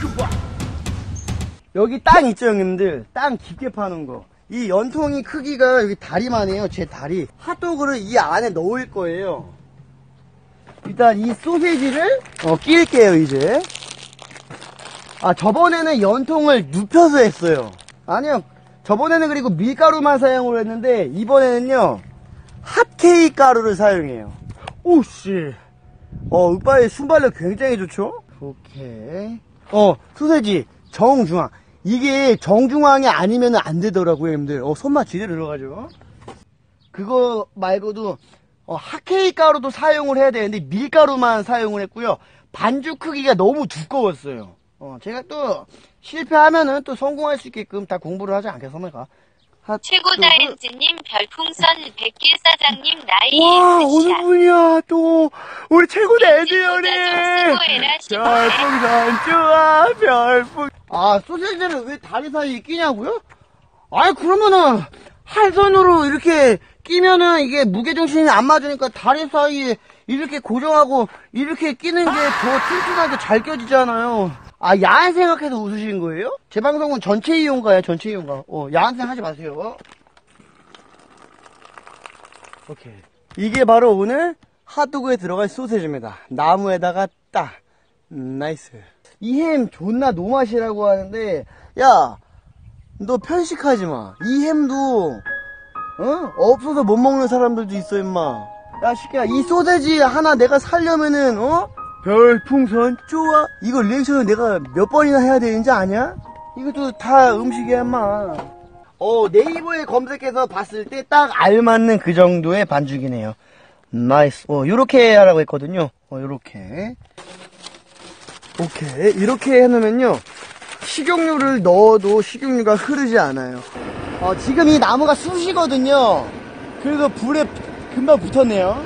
여기 땅 있죠, 형님들? 땅 깊게 파는 거. 이 연통이 크기가 여기 다리만 해요, 제 다리. 핫도그를 이 안에 넣을 거예요. 일단 이 소세지를 끼울게요, 이제. 아, 저번에는 연통을 눕혀서 했어요. 아니요, 저번에는 그리고 밀가루만 사용을 했는데, 이번에는요, 핫케이크 가루를 사용해요. 오씨. 오빠의 순발력 굉장히 좋죠? 오케이. 소세지, 정중앙. 이게 정중앙이 아니면 안 되더라고요, 형님들. 손맛 제대로 들어가죠? 그거 말고도, 핫케이크 가루도 사용을 해야 되는데, 밀가루만 사용을 했고요. 반죽 크기가 너무 두꺼웠어요. 제가 또, 실패하면은 또 성공할 수 있게끔 다 공부를 하지 않겠습니까? 최고다엔즈님 별풍선 100개 사장님 나이 와, 어느 분이야, 또. 우리 최고다엔즈 형님! 별풍선 좋아, 별풍. 아, 소세지를 왜 다리 사이에 끼냐고요? 아이, 그러면은, 한 손으로 이렇게 끼면은 이게 무게중심이 안 맞으니까 다리 사이에 이렇게 고정하고 이렇게 끼는 게 더 튼튼하게 잘 껴지잖아요. 아, 야한 생각해서 웃으시는 거예요? 제 방송은 전체 이용가예요, 전체 이용가. 야한 생각 하지 마세요. 오케이. 이게 바로 오늘 핫도그에 들어갈 소세지입니다. 나무에다가 딱. 나이스. 이 햄 존나 노맛이라고 하는데, 야, 너 편식하지 마. 이 햄도, 없어서 못 먹는 사람들도 있어, 임마. 야, 시끼야, 이 소세지 하나 내가 살려면은, 별풍선 좋아. 이거 리액션을 내가 몇 번이나 해야 되는지 아냐? 이것도 다 음식이야, 임마. 네이버에 검색해서 봤을 때 딱 알맞는 그 정도의 반죽이네요. 나이스. 요렇게 하라고 했거든요. 요렇게. 오케이. 이렇게 해놓으면요, 식용유를 넣어도 식용유가 흐르지 않아요. 지금 이 나무가 숯이거든요. 그래서 불에 금방 붙었네요.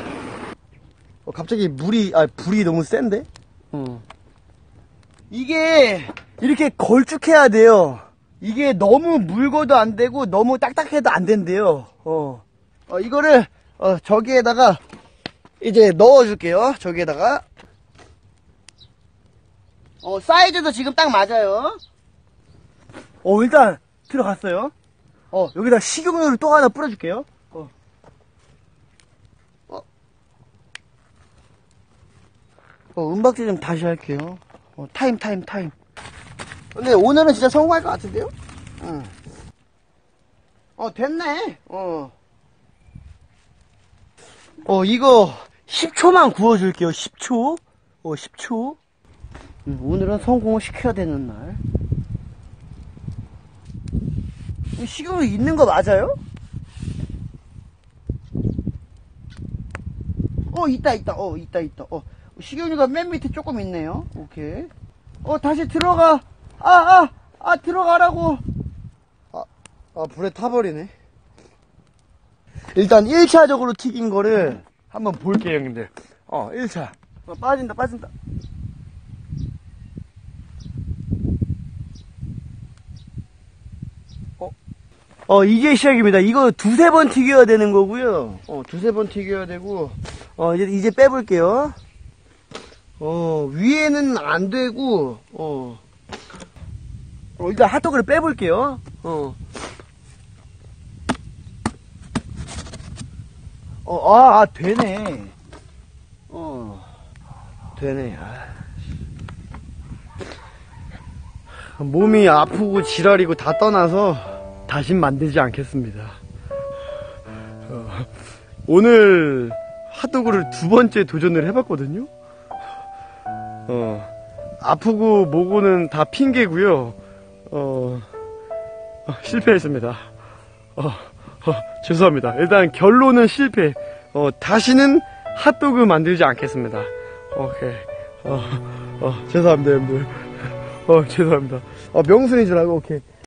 갑자기 불이 너무 센데? 이게 이렇게 걸쭉해야 돼요. 이게 너무 묽어도 안 되고 너무 딱딱해도 안 된대요. 이거를 저기에다가 이제 넣어줄게요. 저기에다가. 사이즈도 지금 딱 맞아요. 일단 들어갔어요. 여기다 식용유를 또 하나 뿌려줄게요. 은박지 좀 다시 할게요. 타임. 근데 오늘은 진짜 성공할 것 같은데요? 됐네. 이거 10초만 구워줄게요. 10초. 10초. 오늘은 성공을 시켜야 되는 날. 식용유 있는 거 맞아요? 있다. 있다. 식용유가 맨 밑에 조금 있네요. 오케이. 다시 들어가. 들어가라고. 불에 타버리네. 일단 1차적으로 튀긴 거를 한번 볼게요, 형님들. 1차. 빠진다. 이제 시작입니다. 이거 두세 번 튀겨야 되는 거고요. 두세 번 튀겨야 되고, 이제 빼볼게요. 위에는 안 되고, 일단 핫도그를 빼볼게요. 되네. 되네. 몸이 아프고 지랄이고 다 떠나서 다신 만들지 않겠습니다. 오늘 핫도그를 두 번째 도전을 해봤거든요. 아프고 뭐고는 다 핑계고요. 실패했습니다. 죄송합니다. 일단 결론은 실패. 다시는 핫도그 만들지 않겠습니다. 오케이. 죄송합니다, 여러분들. 죄송합니다. 명순인 줄 알고, 오케이.